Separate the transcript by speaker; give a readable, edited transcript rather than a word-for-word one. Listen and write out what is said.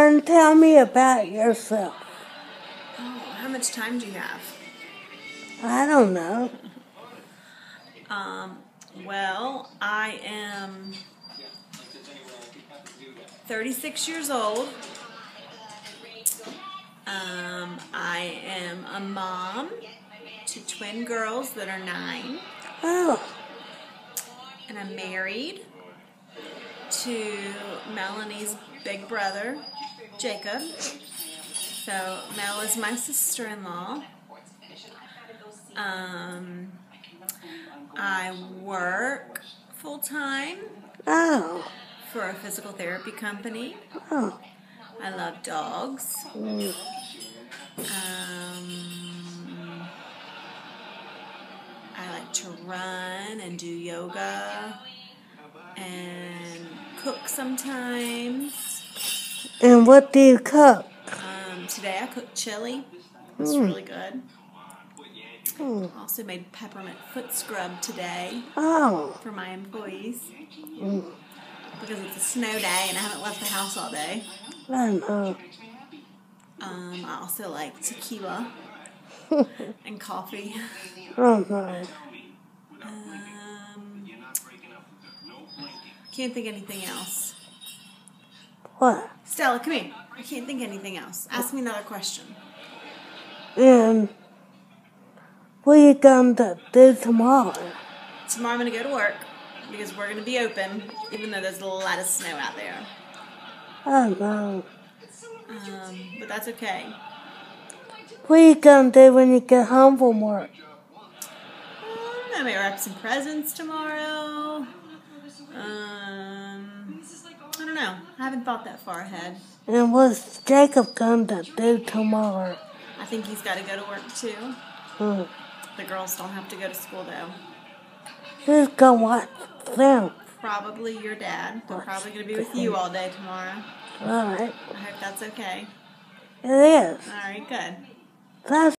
Speaker 1: And tell me about yourself.
Speaker 2: Oh, how much time do you have?
Speaker 1: I don't know.
Speaker 2: Well, I am 36 years old. I am a mom to twin girls that are 9.
Speaker 1: Oh,
Speaker 2: And I'm married to Melanie's big brother, Jacob. So Mel is my sister-in-law. I work full-time
Speaker 1: oh,
Speaker 2: for a physical therapy company.
Speaker 1: oh.
Speaker 2: I love dogs.
Speaker 1: Mm.
Speaker 2: I like to run and do yoga and cook sometimes.
Speaker 1: And what do you cook?
Speaker 2: Today I cooked chili. It's really good.
Speaker 1: Mm.
Speaker 2: Also made peppermint foot scrub today
Speaker 1: Oh.
Speaker 2: for my employees
Speaker 1: Mm.
Speaker 2: because it's a snow day and I haven't left the house all day.
Speaker 1: I know.
Speaker 2: I also like tequila and coffee.
Speaker 1: Oh, no.
Speaker 2: Can't think of anything else.
Speaker 1: What?
Speaker 2: Stella, come here. I can't think of anything else. Ask me another question.
Speaker 1: And what are you going to do tomorrow?
Speaker 2: Tomorrow I'm going to go to work because we're going to be open even though there's a lot of snow out there.
Speaker 1: Oh, no.
Speaker 2: But that's okay.
Speaker 1: What are you going to do when you get home from work?
Speaker 2: I may wrap some presents tomorrow. I don't know. I haven't thought that far ahead.
Speaker 1: And what's Jacob going to do tomorrow?
Speaker 2: I think he's got to go to work too.
Speaker 1: Mm.
Speaker 2: The girls don't have to go to school though.
Speaker 1: Who's going to watch them?
Speaker 2: Probably your dad. They're probably going to be with you all day tomorrow.
Speaker 1: All right.
Speaker 2: I hope that's okay.
Speaker 1: It is.
Speaker 2: All right, good.
Speaker 1: That's